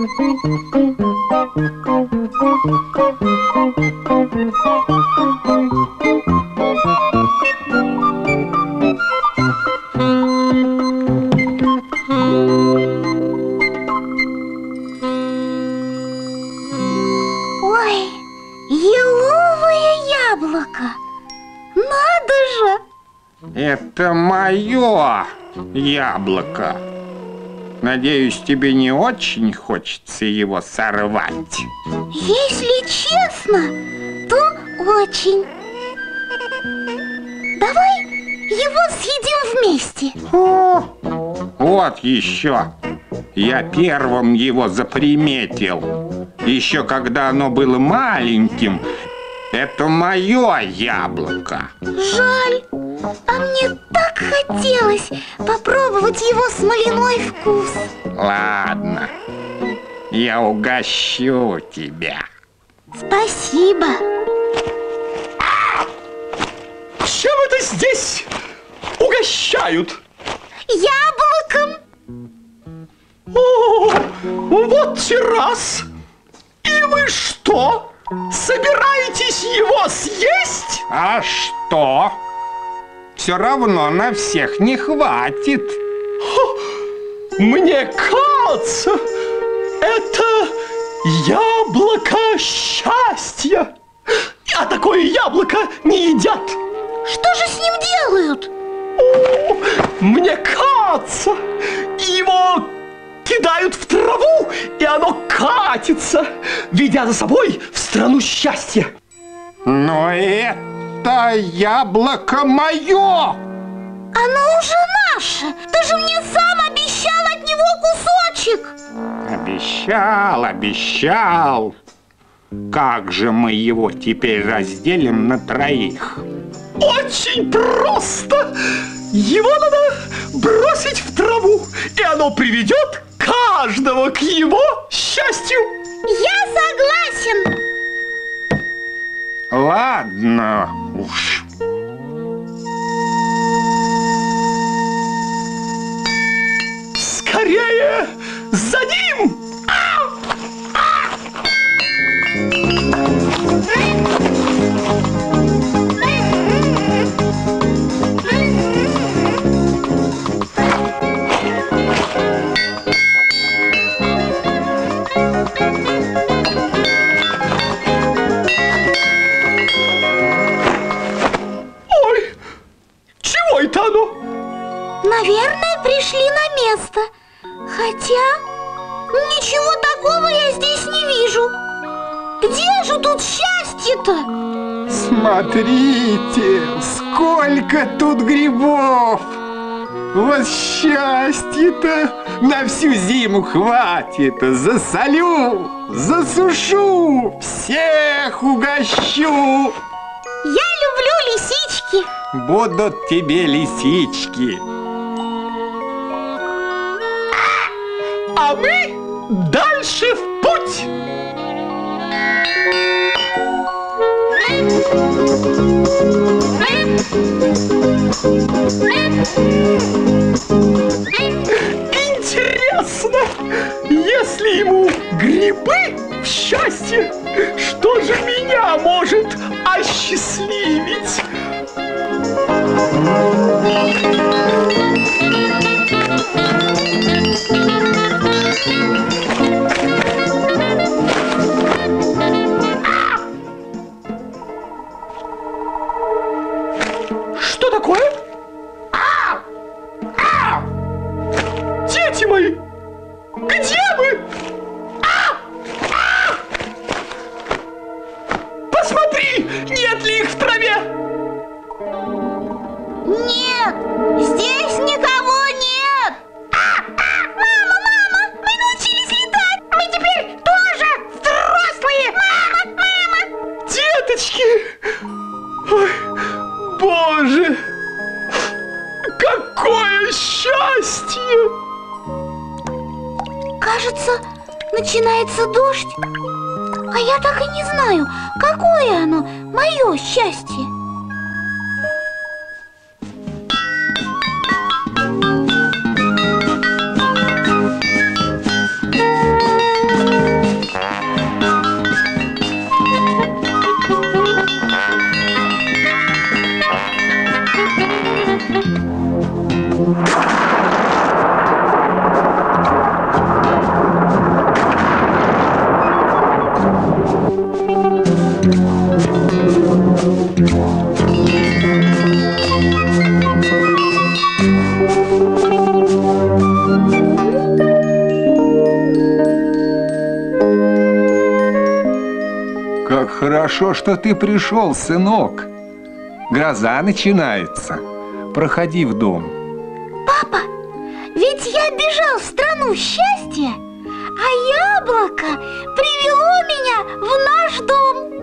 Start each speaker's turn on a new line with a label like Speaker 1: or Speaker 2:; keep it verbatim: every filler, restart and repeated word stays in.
Speaker 1: Ой, еловое яблоко. Надо же!
Speaker 2: Это мое яблоко. Надеюсь, тебе не очень хочется его сорвать.
Speaker 1: Если честно, то очень. Давай его съедим вместе.
Speaker 2: О, вот еще. Я первым его заприметил. Еще когда оно было маленьким. Это мое яблоко.
Speaker 1: Жаль. А мне так хотелось попробовать его смоляной вкус.
Speaker 2: Ладно, я угощу тебя.
Speaker 1: Спасибо.
Speaker 3: Чем это здесь угощают?
Speaker 1: Яблоком.
Speaker 3: О, вот террас. И вы что, собираетесь его съесть?
Speaker 2: А что? Все равно на всех не хватит.
Speaker 3: Мне кажется, это яблоко счастья. А такое яблоко не едят.
Speaker 1: Что же с ним делают?
Speaker 3: О, мне кажется, его кидают в траву, и оно катится, ведя за собой в страну счастья.
Speaker 2: Но это яблоко мое.
Speaker 1: Оно уже наше. Ты же мне сам обещал от него кусочек.
Speaker 2: Обещал, обещал. Как же мы его теперь разделим на троих?
Speaker 3: Очень просто. Его надо бросить в траву, и оно приведет каждого к его счастью.
Speaker 1: Я согласен.
Speaker 2: Ладно уж.
Speaker 3: Скорее за ним! Ой, чего это оно?
Speaker 1: Наверное, пришли на место. Хотя ничего такого я здесь не вижу. Где же тут счастье-то?
Speaker 2: Смотрите, сколько тут грибов! Вот счастье-то на всю зиму хватит. Засолю, засушу, всех угощу.
Speaker 1: Я люблю лисички.
Speaker 2: Будут тебе лисички.
Speaker 3: А мы дальше в путь! Интересно, если ему грибы в счастье, что же меня может осчастливить? Что такое? А! А! Дети мои! Где вы? А! А! Посмотри, нет ли их в траве?
Speaker 1: Нет, здесь никого нет. А, а, мама, мама, мы научились летать. Мы теперь тоже взрослые. Мама, мама.
Speaker 3: Деточки! Ой, Боже! Какое счастье!
Speaker 1: Кажется, начинается дождь. А я так и не знаю, какое оно, мое счастье.
Speaker 4: Хорошо, что ты пришел, сынок. Гроза начинается. Проходи в дом.
Speaker 1: Папа, ведь я бежал в страну счастья, а яблоко привело меня в наш дом.